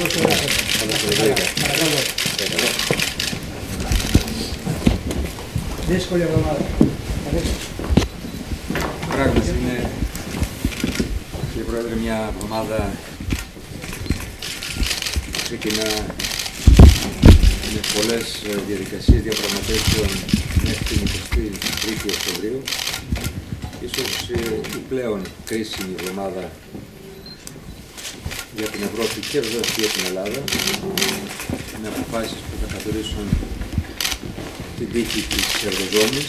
Δύσκολη εβδομάδα. Πράγματι είναι, κύριε Πρόεδρε, μια εβδομάδα που ξεκινά με πολλές διαδικασίες διαπραγματεύσεων μέχρι την 23η Οκτωβρίου. Ίσως η πλέον κρίσιμη εβδομάδα για την Ευρώπη και βεβαίως και για την Ελλάδα, με αποφάσεις που θα καθορίσουν την τύχη της Ευρωζώνης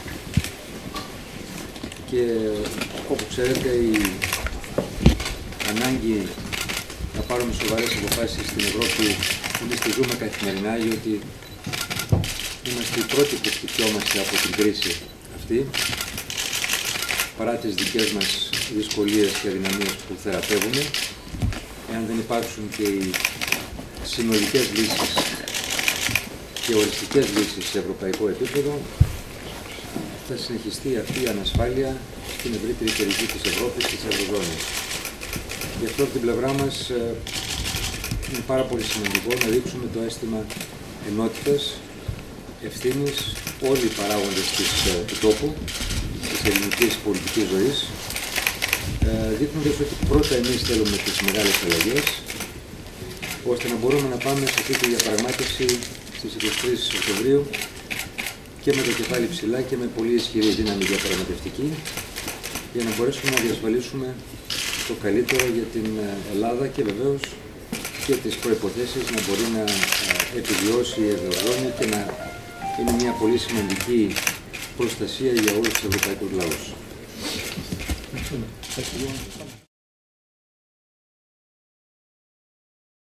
και, όπως ξέρετε, η ανάγκη να πάρουμε σοβαρές αποφάσεις στην Ευρώπη εμείς τη ζούμε καθημερινά, γιατί είμαστε οι πρώτοι που χτυπιόμαστε από την κρίση αυτή, παρά τις δικές μας δυσκολίες και αδυναμίες που θεραπεύουμε. Εάν δεν υπάρξουν και οι συνολικές λύσεις και οριστικές λύσεις σε ευρωπαϊκό επίπεδο, θα συνεχιστεί αυτή η ανασφάλεια στην ευρύτερη περιοχή της Ευρώπης και της Ευρωζώνης. Γι' αυτό από την πλευρά μας είναι πάρα πολύ σημαντικό να δείξουμε το αίσθημα ενότητας, ευθύνης, όλοι οι παράγοντες του τόπου, της ελληνικής πολιτικής ζωής, δείχνοντας ότι πρώτα εμείς θέλουμε τις μεγάλες αλλαγές, ώστε να μπορούμε να πάμε σε αυτή τη διαπραγμάτευση στις 23 Οκτωβρίου και με το κεφάλι ψηλά και με πολύ ισχυρή δύναμη διαπραγματευτική, για να μπορέσουμε να διασφαλίσουμε το καλύτερο για την Ελλάδα και βεβαίως και τις προϋποθέσεις να μπορεί να επιβιώσει η Ευρωζώνη και να είναι μια πολύ σημαντική προστασία για όλους τους ευρωπαϊκούς λαούς.